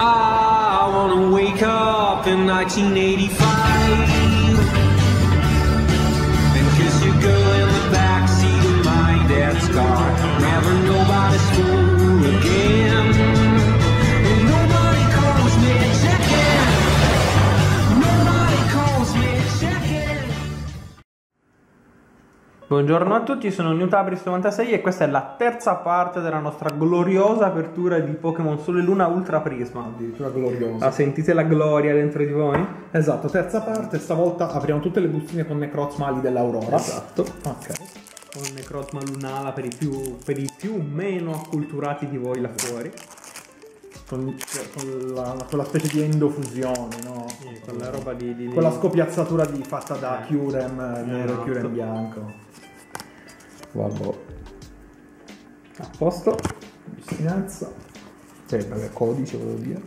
I wanna wake up in 1985 and kiss your girl in the backseat of my dad's car. Never nobody's fool again. And nobody calls me chicken. Nobody calls me chicken. Buongiorno a tutti, sono Newtabris96 e questa è la terza parte della nostra gloriosa apertura di Pokémon Sole Luna Ultra Prisma. Addirittura gloriosa. La sentite la gloria dentro di voi? Esatto, terza parte, stavolta apriamo tutte le bustine con Necrozma dell'Aurora. Esatto. Ok. Con Necrozma Lunala per i più meno acculturati di voi là fuori. Con quella specie di endofusione, no? Con la roba di quella scopiazzatura fatta da Kyurem nero e esatto. Kyurem bianco. Vabbè. A posto. Bustinezza. Sì, perché codice volevo dire.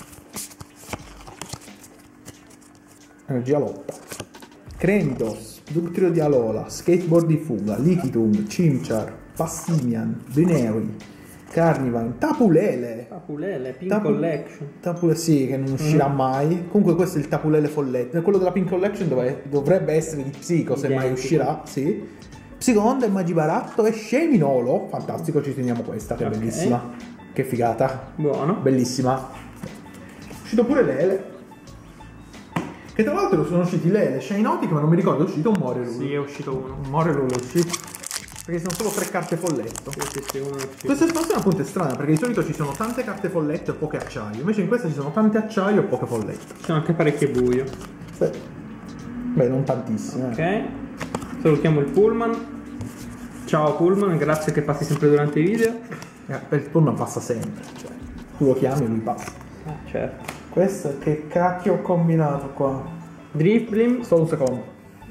Energia lotta. Crenidos, Ductrio di Alola, Skateboard di Fuga, Liquitung, Chimchar, Passimian, Veneri, Carnivine, Tapulele, Pink Collection. Tapulele sì, che non uscirà mai. Comunque questo è il Tapulele folletto. Quello della Pink Collection dovrebbe essere di Psico, se mai uscirà, sì. Psiconda e Magibaratto e Sceminolo. Fantastico, ci teniamo questa, che è bellissima. Che figata. Buono. Bellissima. È uscito pure Lele. Che tra l'altro sono usciti Lele, Shinotic, ma non mi ricordo, è uscito un Morelul. Sì, è uscito uno. Un Morelul è uscito. Perché sono solo 3 carte folletto. Sì, uno è uscito. Questa espansione appunto è strana, perché di solito ci sono tante carte folletto e poche acciaio. Invece in questa ci sono tante acciaio e poche folletto. C'è anche parecchio buio. Sì. Beh, non tantissime. Ok. Salutiamo il Pullman. Ciao Pullman, grazie che passi sempre durante i video. Il Pullman passa sempre. Cioè, tu lo chiami e lui passa. Ah, certo. Questo che cacchio ho combinato qua? Drifblim. Solo un secondo.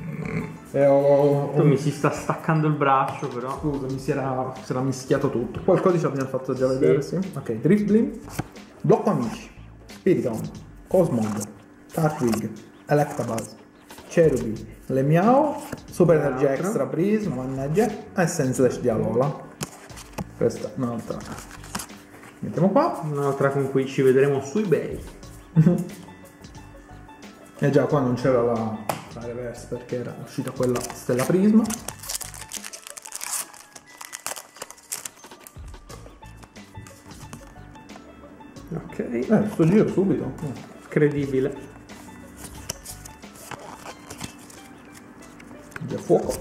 Mi si sta staccando il braccio però. Scusa, si era mischiato tutto. Qua il codice l'abbiamo fatto già vedere, sì. Ok, Driftblim, Blocco Amici, Spiritomb, Cosmog, Tartwig, Electabuzz, Cherubi, Lemiao, Super Energia Extra Prisma, mannaggia, e Senslash di Alola. Questa è un'altra. Mettiamo qua. Un'altra con cui ci vedremo su eBay. E già qua non c'era la reverse perché era uscita quella Stella Prisma. Ok. Sto giro subito. Incredibile. Già fuoco.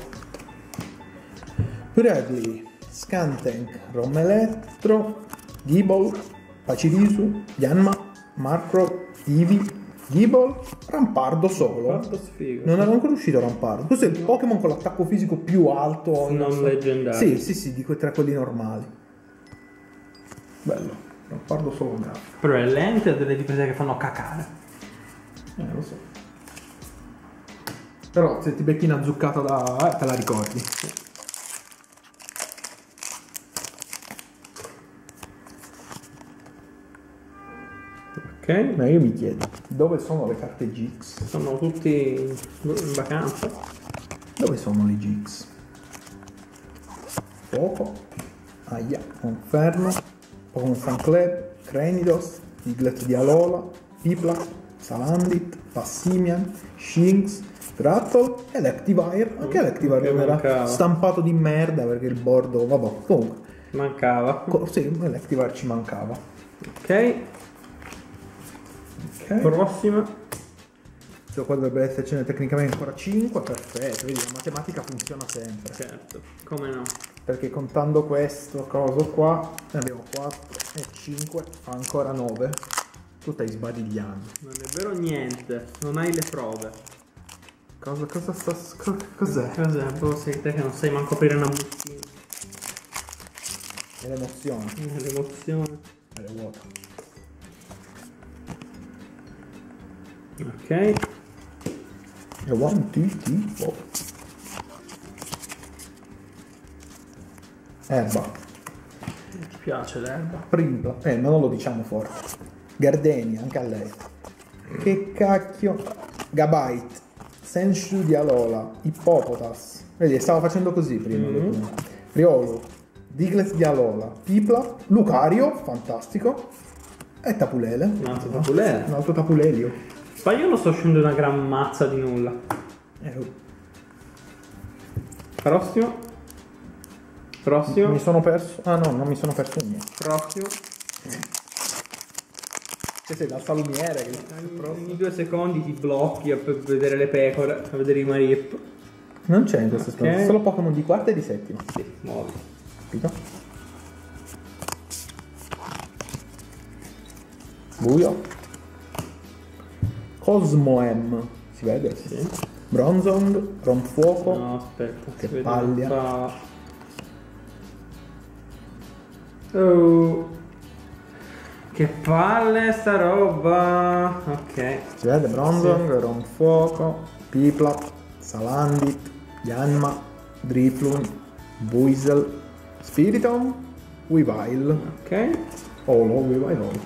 Bradley, Scantank, Romelettro, Gible, Pacirisu, Yanma, Markro, Eevee, Gible, Rampardo solo. Non era ancora uscito Rampardo. Questo è il Pokémon con l'attacco fisico più alto non leggendario. Sì, di quei tre quelli normali. Bello. Rampardo solo grafico. Però è lento e ha delle difese che fanno cacare. Lo so. Però se ti becchi una zuccata te la ricordi. Ok. Ma io mi chiedo, dove sono le carte Gix? Sono tutti in vacanza. Dove sono le Gix? Fuoco, Aia, Conferno, Pokémon Fan Club, Crenidos, Diglett di Alola, Pipla, Salandit, Passimian, Shinx, Rattle e Electivire. Anche Electivire non era stampato di merda perché il bordo, vabbè, comunque. Mancava. Sì, Electivire ci mancava. Ok. Prossima. Qua dovrebbe essercene tecnicamente ancora 5, perfetto, vedi la matematica funziona sempre. Certo, come no. Perché contando questo coso qua, ne abbiamo 4 e 5, fa ancora 9. Tu stai sbadigliando. Non è vero niente, non hai le prove. Cos'è? Cos'è? Proprio sei te che non sai manco aprire una bustina. È l'emozione. L'emozione. È vuota. Ok. E 1, 2, 3, 4. Erba. Ci piace l'erba. Primpla. Ma non lo diciamo forte. Gardenia, anche a lei. Che cacchio. Gabite. Senshu di Alola. Hippopotas. Vedi, stavo facendo così prima. Riolo. Diglett di Alola. Pipla. Lucario. Fantastico. E Tapulele. Un altro Tapulele. Un altro Tapulelio. Ma io non sto scendendo una gran mazza di nulla. Prossimo. Prossimo. Mi sono perso. Ah no, non mi sono perso niente. Prossimo. Che sei la salumiere che Ogni 2 secondi ti blocchi per vedere le pecore, a vedere i marip. non c'è in questa Ok. stanza, solo Pokémon di quarta e di settima. Sì, muovi. Capito? Buio. Cosmoem. Si vede? Sì. Bronzong, Romfuoco. No, aspetta. Che si vede paglia. qua. Oh. Che palle sta roba. Ok. Si vede? Bronzong, Romfuoco, Piplup, Salandit, Yanma, Drifloon, Buizel, Spiritomb, Weavile. Ok. Olo, Weavile Olo.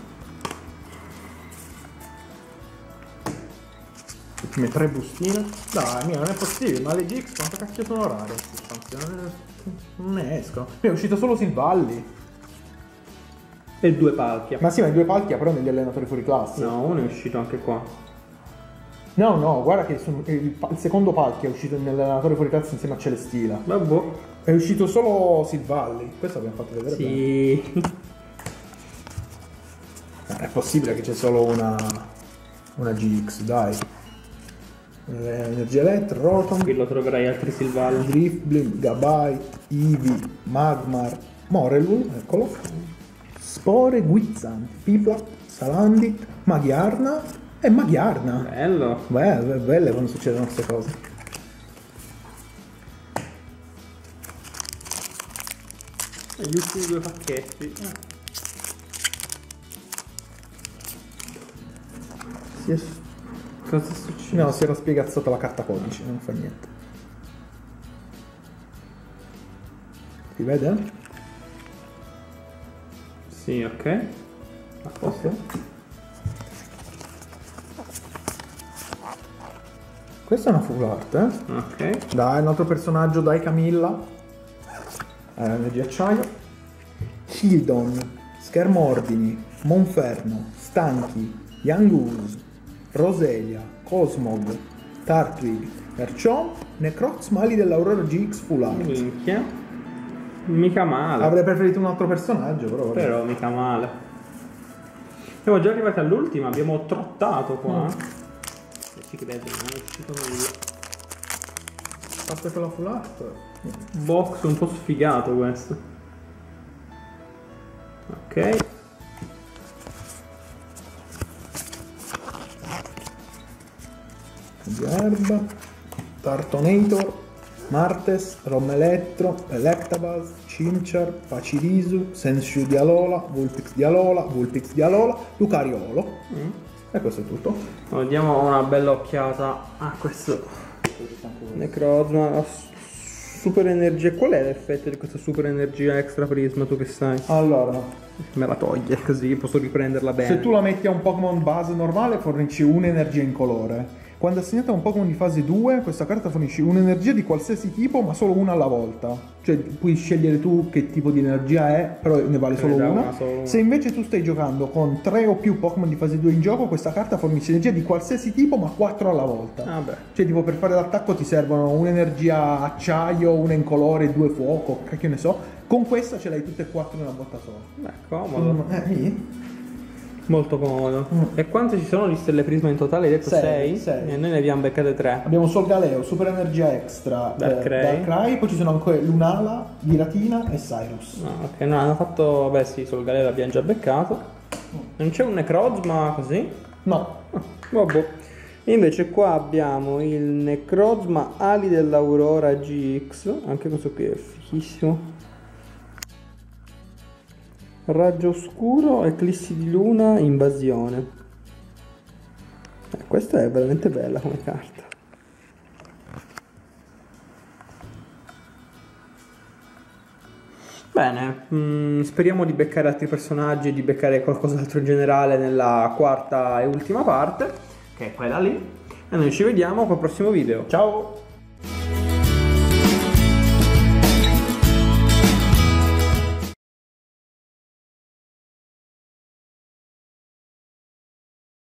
Ultime 3 bustine. Dai, mia, non è possibile, ma le GX quanto cacchio sono rare queste espansioni? Non ne escono. Mi è uscito solo Silvalli. E 2 palchia. Ma sì, ma i 2 palchi però negli allenatori fuori classe. No, uno è uscito anche qua. No, guarda che il secondo palchi è uscito nell'allenatore fuori classe insieme a Celestila. Vabbè. È uscito solo Silvalli. Questo abbiamo fatto vedere bene. Sì. È possibile che c'è solo una GX, dai. Energia Elettra, Rotom, Qui lo troverai altri Silvalli. Drifblim, Gabite, Eevee, Magmar, Morelul, eccolo. Spore, Guizzant, Piplup, Salandit, Magiarna e Magiarna. Bello. Belle quando succedono queste cose. E gli ultimi 2 pacchetti. Cosa è successo? No, si era spiegazzata la carta codice, non fa niente. Si vede? Sì, ok. A posto. Questa è una full art, eh? Ok. Dai, un altro personaggio, dai Camilla. Energia acciaio. Shieldon, Schermordini, Monferno, Stanchi, Yangoose, Roselia, Cosmog, Tartwig, perciò Necroz Mali dell'Aurora GX Full Art. Minchia. Mica male. Avrei preferito un altro personaggio, però. vabbè. Però mica male. Siamo già arrivati all'ultima, abbiamo trottato qua. E ci credo, non è uscito nulla. Basta con la full art. Box un po' sfigato questo. Ok. Di erba, Tartonator, Martes, Romelettro, Electabuzz, Chimchar, Pachirisu, Senshu di Alola, Vulpix di Alola, Lucariolo. E questo è tutto. Diamo una bella occhiata a questo Necrozma. Super energia. Qual è l'effetto di questa super energia extra prisma, tu che sai? Allora, Me la toglie così posso riprenderla bene. se tu la metti a un Pokémon base normale fornisci un'energia incolore. Quando assegnata a un Pokémon di fase 2, questa carta fornisce un'energia di qualsiasi tipo, ma solo una alla volta. Cioè puoi scegliere tu che tipo di energia è, però ne vale solo dà una. una, solo una. Se invece tu stai giocando con 3 o più Pokémon di fase 2 in gioco, questa carta fornisce energia di qualsiasi tipo, ma 4 alla volta. Vabbè. Cioè tipo per fare l'attacco ti servono un'energia acciaio, una incolore, 2 fuoco, cacchio ne so. Con questa ce l'hai tutte e 4 nella botta sola. Beh, comodo. Sì. Molto comodo. E quante ci sono di stelle prisma in totale? Hai detto Sei, 6? sei. E noi ne abbiamo beccate 3. Abbiamo Solgaleo, Super Energia Extra, Darkrai. poi ci sono ancora Lunala, Giratina e Cyrus. No, ok, no, hanno fatto. Vabbè, sì, sul galera l'abbiamo già beccato. Non c'è un Necrozma così? No, Vabbè. Invece qua abbiamo il Necrozma Ali dell'Aurora GX. Anche questo qui è fighissimo. Raggio oscuro, eclissi di luna, invasione. Questa è veramente bella come carta. Bene, speriamo di beccare altri personaggi e di beccare qualcos'altro in generale nella quarta e ultima parte, che è quella lì. E noi ci vediamo col prossimo video. ciao!